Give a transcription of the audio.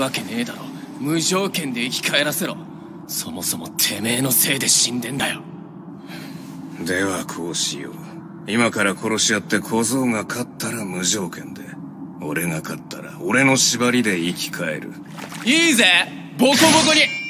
わけねえだろ。無条件で生き返らせろ。そもそもてめえのせいで死んでんだよ。 ではこうしよう。今から殺し合って小僧が勝ったら無条件で、俺が勝ったら俺の縛りで生き返る。 いいぜ、ボコボコに。